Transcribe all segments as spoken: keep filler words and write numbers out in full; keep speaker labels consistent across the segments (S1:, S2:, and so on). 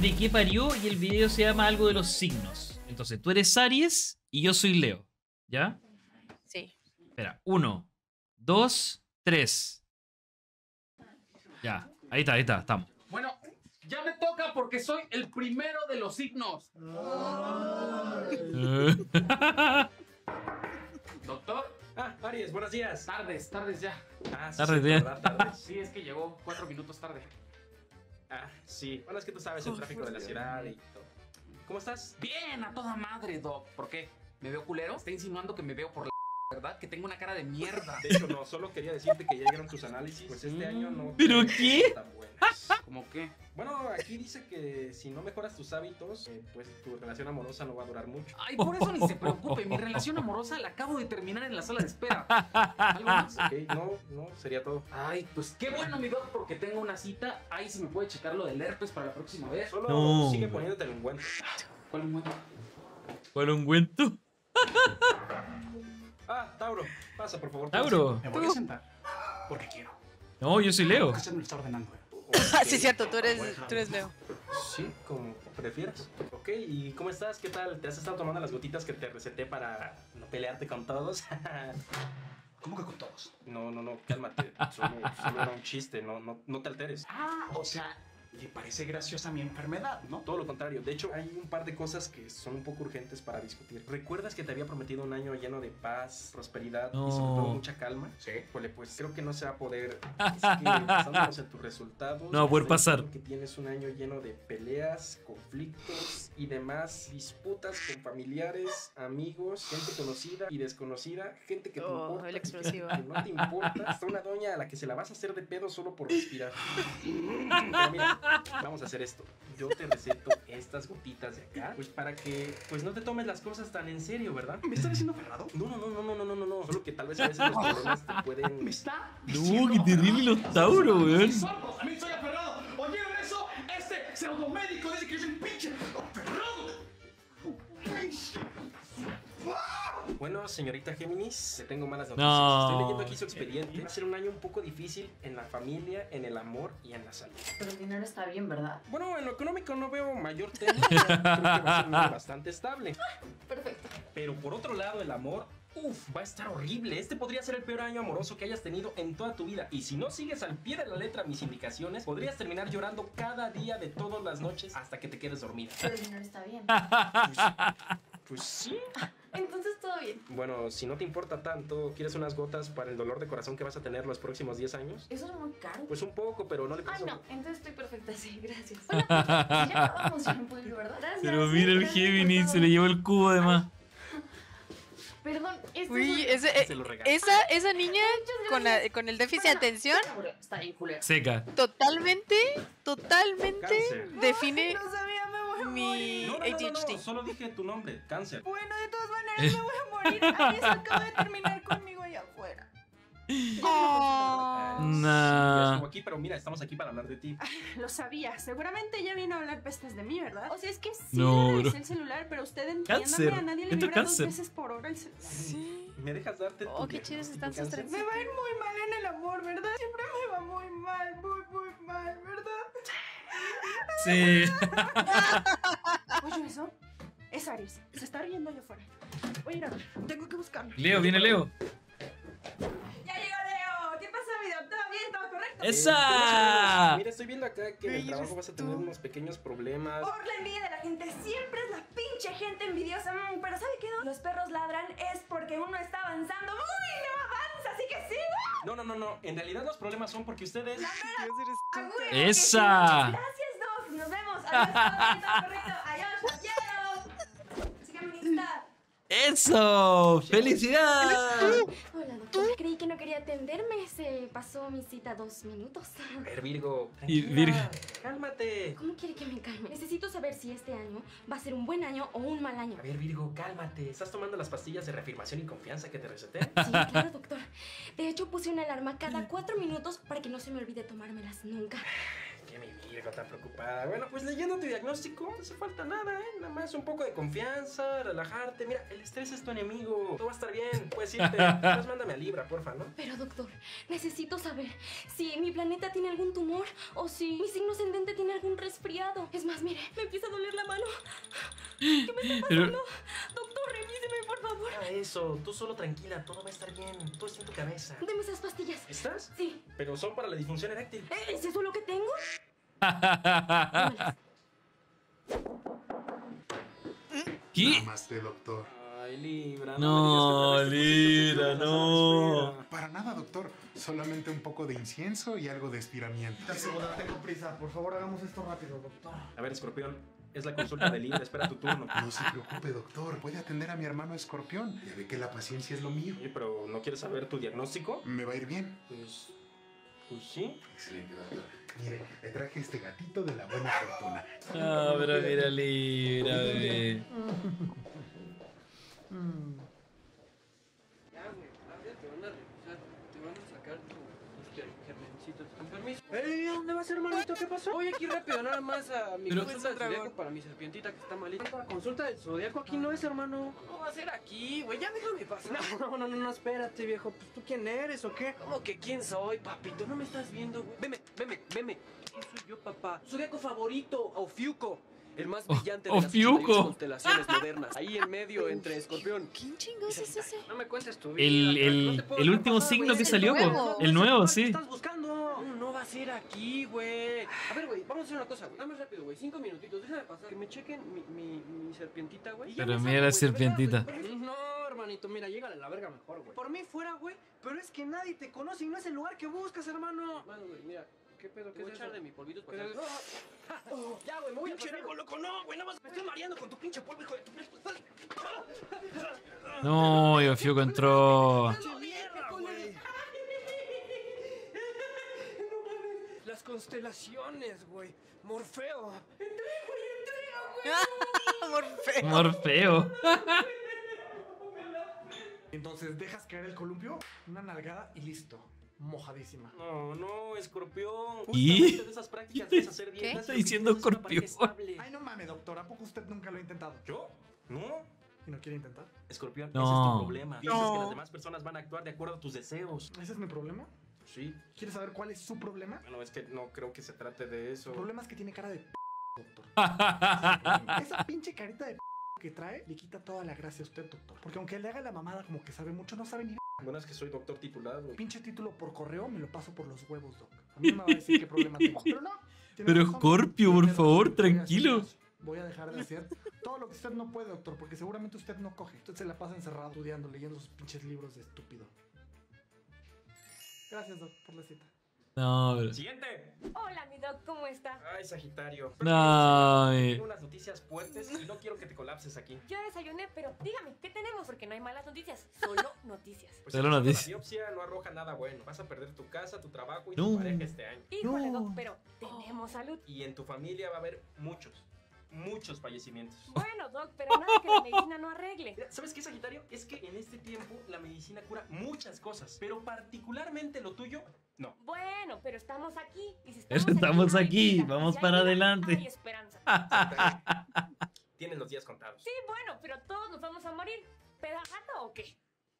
S1: de qué parió y el video se llama algo de los signos. Entonces, tú eres Aries y yo soy Leo. ¿Ya?
S2: Sí.
S1: Espera, uno, dos, tres. Ya, ahí está, ahí está, estamos.
S3: Bueno, ya me toca porque soy el primero de los signos. Doctor.
S4: Ah, Aries, buenos días.
S3: Tardes, tardes ya.
S4: Ah, sí,
S1: Tardes,
S4: sí,
S1: ya.
S4: ¿verdad? Tardes.
S3: Sí, es que llegó cuatro minutos tarde.
S4: Ah, sí. Bueno, es que tú sabes el tráfico de la ciudad y todo. ¿Cómo estás?
S3: Bien, a toda madre, Doc. ¿Por qué? ¿Me veo culero? Está insinuando que me veo por la verdad, que tengo una cara de mierda.
S4: De hecho, no, solo quería decirte que ya llegaron tus análisis. Pues este año no.
S1: ¿Pero
S4: te-
S1: qué?
S4: tan buenas.
S3: ¿Cómo qué?
S4: Bueno, aquí dice que si no mejoras tus hábitos, eh, pues tu relación amorosa no va a durar mucho.
S3: Ay, por eso ni se preocupe. Mi relación amorosa la acabo de terminar en la sala de espera. ¿Algo más?
S4: Ok, no, no, sería todo.
S3: Ay, pues qué bueno, mi Doc, porque tengo una cita. Ahí se me puede checar lo del herpes para la próxima vez.
S4: Solo
S1: No,
S4: sigue
S1: güey.
S4: poniéndote el ungüento.
S3: ¿Cuál ungüento?
S1: ¿Cuál ungüento?
S4: Ah, Tauro, pasa por favor.
S1: Tauro.
S3: Me voy a sentar porque quiero.
S1: No, yo soy Leo.
S3: Porque usted me lo está ordenando. ¿eh?
S2: Ah, sí, cierto, tú eres, tú eres Leo.
S4: Sí, como prefieras. Ok, ¿y cómo estás? ¿Qué tal? ¿Te has estado tomando las gotitas que te receté para no pelearte con todos?
S3: ¿Cómo que con todos?
S4: No, no, no, cálmate. Solo, solo era un chiste, no, no, no te alteres.
S3: Ah, o sea, le parece graciosa mi enfermedad, ¿no?
S4: Todo lo contrario. De hecho, hay un par de cosas que son un poco urgentes para discutir. ¿Recuerdas que te había prometido un año lleno de paz, prosperidad
S1: No.
S4: y sobre todo mucha calma?
S3: Sí.
S4: Híjole, pues creo que no se va a poder. Es que basándonos en tus resultados,
S1: No va a poder
S4: estoy
S1: pasar.
S4: viendo que tienes un año lleno de peleas, conflictos y demás disputas con familiares, amigos, gente conocida y desconocida, gente que te
S2: Oh,
S4: importa,
S2: el
S4: y
S2: explosivo.
S4: gente que no te importa, hasta una doña a la que se la vas a hacer de pedo solo por respirar. Pero mira, vamos a hacer esto. Yo te receto estas gotitas de acá, pues para que pues no te tomes las cosas tan en serio, ¿verdad?
S3: ¿Me está diciendo ferrado?
S4: No, no, no, no, no, no, no, no, no. Solo que tal vez a veces los problemas te pueden.
S3: ¿Me está
S1: No,
S3: diciendo
S1: qué terrible los Tauros, weón.
S3: ¡Sordo! ¡También soy aferrado! ¿Oyeron eso? Este pseudomédico dice que yo soy un pinche aferrado.
S4: Bueno, señorita Géminis, te tengo malas noticias.
S1: No.
S4: Estoy leyendo aquí su expediente. Va a ser un año un poco difícil en la familia, en el amor y en la salud.
S5: Pero el dinero está bien, ¿verdad?
S4: Bueno, en lo económico no veo mayor tema. Creo que va a ser un año bastante estable.
S5: Perfecto.
S4: Pero por otro lado, el amor, uff, va a estar horrible. Este podría ser el peor año amoroso que hayas tenido en toda tu vida. Y si no sigues al pie de la letra mis indicaciones, podrías terminar llorando cada día de todas las noches hasta que te quedes dormida.
S5: Pero el dinero está bien.
S4: Pues sí.
S5: Entonces todo bien.
S4: Bueno, si no te importa tanto, ¿quieres unas gotas para el dolor de corazón que vas a tener los próximos diez años?
S5: Eso es muy caro.
S4: Pues un poco, pero no le
S5: Ay,
S4: pasa.
S5: no. Entonces estoy perfecta, sí. Gracias. Bueno, ya acabamos, ya no puedo ir, ¿verdad? Gracias.
S1: Pero mira el
S5: gracias por
S1: Géminis,
S5: todo.
S1: se le llevó el cubo además.
S5: Perdón, este
S2: Uy,
S5: es
S2: ese,
S4: Se lo regalo.
S2: esa, esa niña
S5: Muchas
S2: con, la-
S5: gracias.
S2: con el déficit de
S5: Bueno,
S2: atención
S5: está bien, culero.
S1: Seca.
S2: totalmente, totalmente
S4: Cáncer.
S2: define
S5: No sabía, me voy a
S2: mi
S5: morir.
S4: No, no,
S2: A
S4: no,
S2: D
S4: no,
S2: H D.
S4: no, solo dije tu nombre, cáncer.
S5: Bueno, de todas maneras me voy a morir. Aries acaba de terminar conmigo allá afuera.
S2: Oh.
S4: Sí,
S1: Nah.
S4: ya estuvo aquí, pero mira, estamos aquí para hablar de ti.
S6: Lo sabía, seguramente ella vino a hablar pestes de mí, ¿verdad? O sea, es que sí
S1: No,
S6: le revisé
S1: bro.
S6: el celular, pero usted
S1: Cáncer.
S6: entiéndame, a nadie le
S1: Esto es
S6: vibra dos
S1: cáncer.
S6: veces por hora el celular.
S2: Sí.
S4: ¿Me dejas darte
S2: Oh,
S4: tu
S2: qué chidos
S4: diagnóstico,
S2: están sus
S4: cáncer?
S2: tres.
S6: Me va a ir muy mal en el amor, ¿verdad? Siempre me va muy mal, muy, muy mal, ¿verdad?
S1: Sí.
S6: Oye, ¿eso? Es Aries, se está riendo allá afuera. Voy a ir a ver, tengo que buscarlo.
S1: Leo, viene Leo.
S6: ¡Ya llegó Leo! ¿Qué pasa, mi doc? ¿Todo bien? ¿Todo correcto?
S4: Eh,
S1: ¡Esa!
S4: Mira, estoy viendo acá que en el
S2: Ay,
S4: trabajo
S2: eres
S4: vas a tener
S2: tú.
S4: unos pequeños problemas.
S6: Por la envidia de la gente, siempre es la pinche gente envidiosa. Mm, pero ¿sabe qué? Los perros ladran es porque uno está avanzando. ¡Uy, no avanza! Así que sí.
S4: No, no, no, no. En realidad los problemas son porque ustedes.
S2: Dios, eres
S6: ¡Ah,
S2: tú.
S6: güey! que sí.
S1: ¡Esa!
S6: Gracias, Doc. Nos vemos. Adiós, todo bien, todo correcto. Adiós, los quiero. Así que, ministra.
S1: ¡Eso! ¡Felicidad!
S5: Hola, doctor. Creí que no quería atenderme. Se pasó mi cita dos minutos.
S4: A ver, Virgo.
S1: Y
S4: tranquila,
S1: Virgo.
S4: Cálmate.
S5: ¿Cómo quiere que me calme? Necesito saber si este año va a ser un buen año o un mal año.
S4: A ver, Virgo, cálmate. ¿Estás tomando las pastillas de reafirmación y confianza que te receté?
S5: Sí, claro, doctor. De hecho, puse una alarma cada cuatro minutos para que no se me olvide tomármelas nunca.
S4: Que mi Virgo tan preocupada. Bueno, pues leyendo tu diagnóstico no hace falta nada, ¿eh? Nada más un poco de confianza, relajarte. Mira, el estrés es tu enemigo. Todo va a estar bien. Puedes irte. Más mándame a Libra, porfa, ¿no?
S5: Pero doctor, necesito saber si mi planeta tiene algún tumor o si mi signo ascendente tiene algún resfriado. Es más, mire, me empieza a doler la mano. ¿Qué me está
S1: Pero-
S5: pasando? Doctor, revíseme, por favor.
S4: Ah, eso. Tú solo tranquila. Todo va a estar bien. Todo está en tu cabeza.
S5: Deme esas pastillas.
S4: ¿Estás?
S5: Sí.
S4: Pero son para la disfunción eréctil.
S5: ¿Es eso lo que tengo?
S1: ¿Qué?
S7: Namaste, doctor.
S4: Ay, Libra.
S1: No,
S4: me digas que otra vez te pusiste
S1: Libra,
S4: tus piernas a la
S1: no.
S4: espera.
S7: Para nada, doctor. Solamente un poco de incienso y algo de estiramiento.
S8: Tengo prisa, por favor hagamos esto rápido, doctor.
S4: A ver, Escorpión, es la consulta de Libra, espera tu turno.
S7: No se preocupe, doctor. Puede atender a mi hermano Escorpión. Ya ve que la paciencia es lo mío.
S4: Oye, pero ¿no quieres saber tu diagnóstico?
S7: Me va a ir bien.
S4: Pues... Pues sí.
S7: Excelente, doctor. Mire, le traje este gatito de la buena fortuna.
S1: No, pero mira, Libra, bebé.
S9: Ya, güey, ahora te van a revisar, te van a sacar tu germencitos. Con permiso.
S8: ¡Ey! ¿A dónde vas, hermanito? ¿Qué pasó?
S9: Voy aquí rápido, nada más a mi
S1: Pero-
S9: consulta del
S2: Dragón.
S9: zodiaco para mi serpientita que está malita.
S8: La consulta del zodiaco aquí no es, hermano.
S9: No va a ser aquí, güey, ya déjame pasar.
S8: No, no, no, no, espérate, viejo. Pues tú quién eres o qué.
S9: ¿Cómo que quién soy, papito? ¿No me estás viendo, güey? Veme, veme, veme. ¿Quién soy yo, papá? Zodiaco favorito, Ofiuco. El más
S1: O-
S9: brillante de las
S1: Ofiuco.
S9: ochenta y ocho constelaciones modernas. Ahí en medio, entre Escorpión.
S2: ¿Quién chingados es ese?
S9: No me cuentes tu vida.
S1: El,
S9: no
S1: el,
S9: te puedo
S1: el
S9: dejar
S1: último
S9: pasar,
S1: signo
S9: güey.
S1: que
S2: es el
S1: salió,
S2: nuevo.
S1: po. El nuevo,
S9: ¿Qué
S1: sí.
S9: estás buscando? No, no va a ser aquí, güey. A ver, güey, vamos a hacer una cosa, güey. Dame rápido, güey. Cinco minutitos, déjame pasar. Que me chequen mi, mi, mi serpientita, güey. y ya
S1: Pero
S9: me
S1: mira la
S9: salgo, güey, de verdad,
S1: serpientita.
S9: güey.
S8: No, hermanito, mira, llégale a la verga mejor, güey. Por mí fuera, güey. Pero es que nadie te conoce y no es el lugar que buscas, hermano.
S9: Mano, güey, mira. ¿Qué pedo? ¿Qué
S8: ¿Qué
S9: voy a
S8: es
S9: echar
S8: eso?
S9: de mi polvito
S8: ¿Qué es
S9: espacial?
S8: eso?
S9: Ya, güey, me voy a
S8: Pinche
S9: pasar.
S8: viejo loco, no, güey, nada más me estoy mareando con tu pinche polvo, hijo de tu...
S1: No, y Ofiuco entró.
S8: ¡Pinche mierda, güey! Las constelaciones, güey. Morfeo.
S2: Morfeo.
S1: Morfeo.
S8: Entonces, dejas caer el columpio, una nalgada y listo. Mojadísima.
S4: No, no, Escorpión.
S1: ¿Y?
S4: Justamente de esas prácticas
S1: ¿Qué
S4: debes hacer bien.
S2: ¿Qué?
S4: Las
S1: está diciendo
S4: es una pareja
S1: Escorpión?
S4: estable.
S8: Ay, no mames, doctor. ¿A poco usted nunca lo ha intentado?
S4: ¿Yo? No.
S8: ¿Y no quiere intentar?
S4: Escorpión,
S1: No.
S4: ese es tu problema. Piensas que
S2: No.
S4: las demás personas van a actuar de acuerdo a tus deseos.
S8: ¿Ese es mi problema?
S4: Sí.
S8: ¿Quieres saber cuál es su problema?
S4: Bueno, es que no creo que se trate de eso.
S8: Su problema es que tiene cara de p, doctor. Esa pinche carita de p que trae le quita toda la gracia a usted, doctor. Porque aunque le haga la mamada como que sabe mucho, no sabe ni
S4: Bueno, es que soy doctor titulado.
S8: pinche título por correo, me lo paso por los huevos, doc. A mí no me va a decir qué problema tengo. Pero no. tiene
S1: Pero
S8: razón.
S1: Scorpio, por
S8: Tiene
S1: favor,
S8: razón. Voy a hacer
S1: tranquilo.
S8: eso. Voy a dejar de hacer todo lo que usted no puede, doctor, porque seguramente usted no coge. Usted se la pasa encerrado estudiando, leyendo sus pinches libros de estúpido. Gracias, doc, por la cita.
S1: No, pero...
S4: Siguiente.
S5: Hola, mi doc, ¿cómo está?
S4: Ay, Sagitario.
S1: No,
S4: Tengo
S1: eh.
S4: unas noticias fuertes y no quiero que te colapses aquí.
S5: Yo desayuné, pero dígame, ¿qué tenemos? Porque no hay malas noticias, solo noticias.
S4: Pues
S1: Solo
S4: la
S1: noticias.
S4: biopsia no arroja nada bueno. Vas a perder tu casa, tu trabajo y
S1: No.
S4: tu pareja este año.
S5: Híjole,
S1: No.
S5: doc, pero tenemos salud.
S4: Y en tu familia va a haber muchos, muchos fallecimientos.
S5: Bueno, doc, pero nada que la medicina no arregle.
S4: Mira, ¿sabes qué, Sagitario? Es que en este tiempo la medicina cura muchas cosas, pero particularmente lo tuyo, no.
S5: Bueno, pero estamos aquí. Y si
S1: Pero
S5: estamos,
S1: estamos
S5: hay
S1: aquí,
S5: vida.
S1: vamos
S5: Si hay
S1: para
S5: vida,
S1: adelante.
S5: Hay esperanza.
S4: Tienes los días contados.
S5: Sí, bueno, pero todos nos vamos a morir. ¿Pedagato o qué?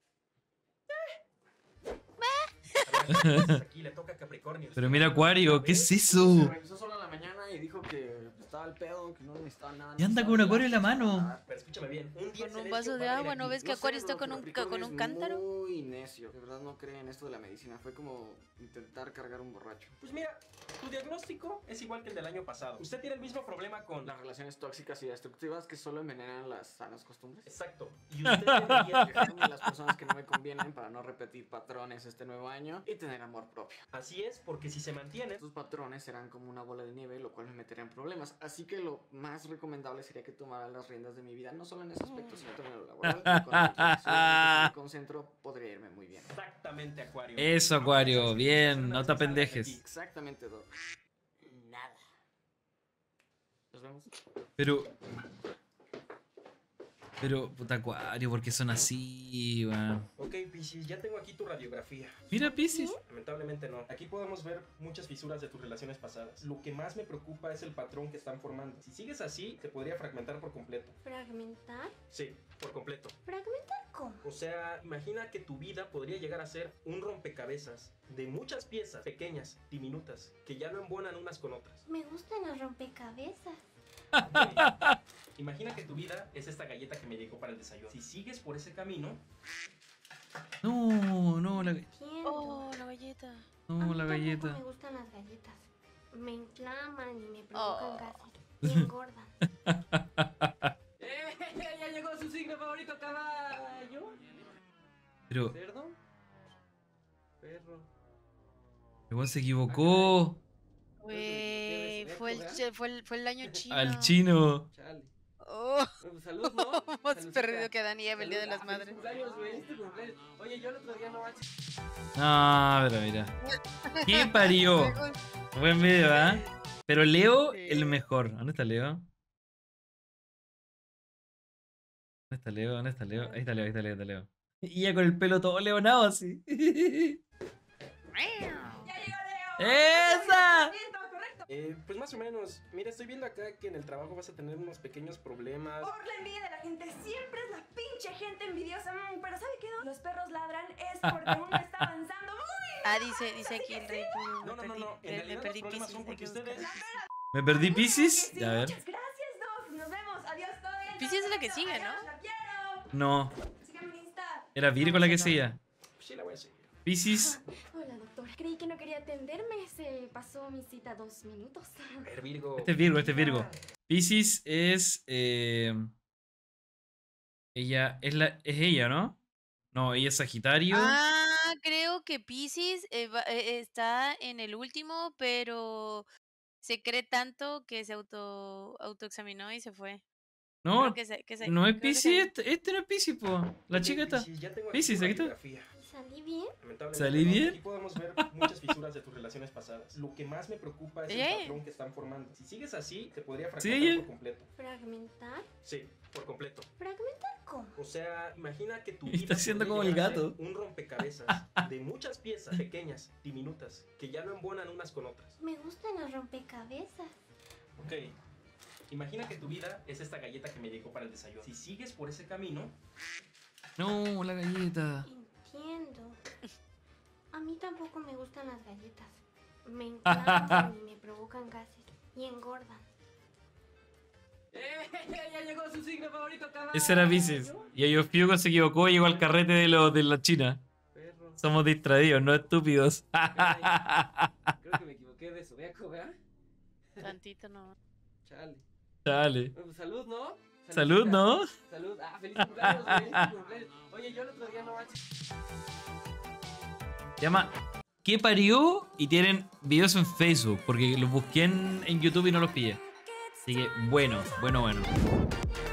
S4: A ver, aquí le toca a Capricornio.
S1: Pero mira, Acuario, ¿qué es
S9: Se
S1: eso?
S9: revisó solo en la mañana y dijo que estaba al pedo, que no necesitaba nada.
S1: Y anda con un acuario en la mano.
S4: Pero escúchame bien, un día
S2: Con un
S4: celeste
S2: vaso de
S4: va a haber
S2: agua, ¿no
S4: aquí.
S2: ves que Acuario está con un, ca- con un cántaro?
S9: Muy necio, de verdad no cree en esto de la medicina. Fue como intentar cargar un borracho.
S4: Pues mira, tu diagnóstico es igual que el del año pasado. Usted tiene el mismo problema con...
S9: Las relaciones tóxicas y destructivas que solo envenenan las sanas costumbres.
S4: Exacto. Y usted debería
S9: Alejarme de las personas que no me convienen para no repetir patrones este nuevo año y tener amor propio.
S4: Así es, porque si se mantiene...
S9: Estos patrones serán como una bola de nieve, lo cual me metería en problemas. Así que lo más recomendable sería que tomara las riendas de mi vida, no solo en ese aspecto, sino también en lo laboral. Y con el que solamente me concentro, podría irme muy bien.
S4: Exactamente, Acuario.
S1: Eso, Acuario, bien, no te apendejes.
S9: Exactamente, Doc. Nada. Nos vemos.
S1: Pero... Pero, puta Acuario, ¿por qué son así, weón?
S4: Ok, Piscis, ya tengo aquí tu radiografía.
S1: Mira, Piscis.
S4: Lamentablemente no. Aquí podemos ver muchas fisuras de tus relaciones pasadas. Lo que más me preocupa es el patrón que están formando. Si sigues así, se podría fragmentar por completo.
S5: ¿Fragmentar?
S4: Sí, por completo.
S5: ¿Fragmentar cómo?
S4: O sea, imagina que tu vida podría llegar a ser un rompecabezas de muchas piezas pequeñas, diminutas, que ya no embonan unas con otras.
S5: Me gustan los rompecabezas.
S4: Okay. Imagina que tu vida es esta galleta que me llegó para el desayuno. Si sigues por ese camino...
S1: No, no, la,
S5: Entiendo.
S2: Oh, la galleta.
S5: A
S1: no,
S5: mí
S1: la
S5: tampoco
S1: galleta.
S5: me gustan las galletas. Me inflaman y me provocan
S2: Oh.
S5: gases. Y engordan.
S9: ¡Eh! ¡Ya llegó su signo favorito, caballo!
S1: Pero,
S9: ¿Cerdo? Perro.
S1: el weón se equivocó.
S2: Güey, fue el, che- fue el, fue el año chino.
S1: Al chino.
S9: Chale.
S2: Oh,
S9: Bueno, pues salud, ¿no?
S2: más
S9: Saludcita.
S2: perdido que Adán y Eva el día de las
S9: Salud. Ah,
S2: madres.
S9: feliz cumpleaños, güey, este cumpleaños. Oye, yo el otro día no manches.
S1: No, pero mira. ¿Qué parió? Buen video, ¿eh? Pero Leo,
S2: Sí.
S1: el mejor. ¿Dónde está Leo? ¿Dónde está Leo? ¿Dónde está Leo? Ahí está Leo, ahí está Leo, ahí está Leo. Y ya con el pelo todo leonado así.
S6: ¡Ya llegó Leo!
S1: ¡Esa!
S6: Bien, todo correcto.
S4: Eh, pues más o menos. Mira, estoy viendo acá que en el trabajo vas a tener unos pequeños problemas.
S6: Por la envidia de la gente, siempre es la pinche gente envidiosa. Mm, pero ¿sabe qué? Los perros ladran es porque uno está avanzando muy.
S2: Ah, dice, dice aquí el rey.
S4: No, no, no, no. En
S2: Me, me
S4: realidad
S2: perdí
S4: los problemas
S2: Piscis.
S4: son porque
S2: hay que buscar.
S4: ustedes...
S1: ¿Me perdí Piscis?
S6: Sí,
S1: A ver.
S6: muchas gracias, Doc. Nos vemos. Adiós, todo bien.
S2: Piscis es la que
S6: todo
S2: sigue,
S6: perfecto.
S2: ¿no?
S6: Adiós, la quiero.
S1: No,
S6: Síganme en Insta.
S1: era Virgo la que seguía.
S4: Sí, la voy a seguir.
S1: Piscis.
S5: Hola, doctor. Creí que no quería atenderme. Se pasó mi cita dos minutos.
S4: A ver, Virgo.
S1: Este es Virgo, este es Virgo. Piscis es. Eh, ella. Es, la, es ella, ¿no? No, ella es Sagitario.
S2: Ah, creo que Piscis eh, va- eh, está en el último, pero se cree tanto que se auto autoexaminó y se fue.
S1: no,
S2: Creo que se- que se-
S1: no es
S2: creo que
S1: Piscis.
S2: se-
S1: Este, este no es Piscis, po. La
S4: Ok,
S1: chica está.
S4: Piscis, ya tengo aquí
S1: Piscis,
S4: tu
S1: aquí está.
S4: radiografía.
S5: ¿Salí bien?
S4: Lamentablemente
S1: ¿Salí
S4: no.
S1: bien?
S4: Aquí podemos ver muchas fisuras de tus relaciones pasadas. Lo que más me preocupa es el
S2: Eh.
S4: patrón que están formando. Si sigues así, se podría
S1: Sí,
S4: fragmentar
S1: eh.
S4: por completo.
S5: ¿Fragmentar?
S4: Sí, por completo.
S5: ¿Fragmentar cómo?
S4: O sea, imagina que tu
S1: Está
S4: vida
S1: haciendo
S4: podría
S1: como el
S4: llegar a ser
S1: gato.
S4: un rompecabezas de muchas piezas pequeñas, diminutas, que ya no embonan unas con otras.
S5: Me gustan los rompecabezas.
S4: Ok. Imagina que tu vida es esta galleta que me llegó para el desayuno. Si sigues por ese camino,
S1: No, la galleta.
S5: Entiendo. A mí tampoco me gustan las galletas. Me inflaman y me provocan gases. Y engordan.
S9: ¡Eh! ¡Ya llegó su signo favorito, caballo!
S1: Ese era Piscis. Y Ayofiogo se equivocó y llegó al carrete de, los de la China.
S9: Perro.
S1: Somos distraídos, no estúpidos.
S9: Creo que me equivoqué de zodiaco, ¿verdad?
S2: Tantito no.
S9: Chale.
S1: Dale.
S9: Bueno, pues salud, ¿no?
S1: Salud,
S9: Saludcita.
S1: ¿no?
S9: Salud. Ah, feliz cumpleaños, güey. Feliz cumpleaños. Oye, yo el otro día no manches.
S1: Se llama ¿Qué parió? Y tienen videos en Facebook, porque los busqué en, en YouTube y no los pillé. Así que bueno, bueno, bueno.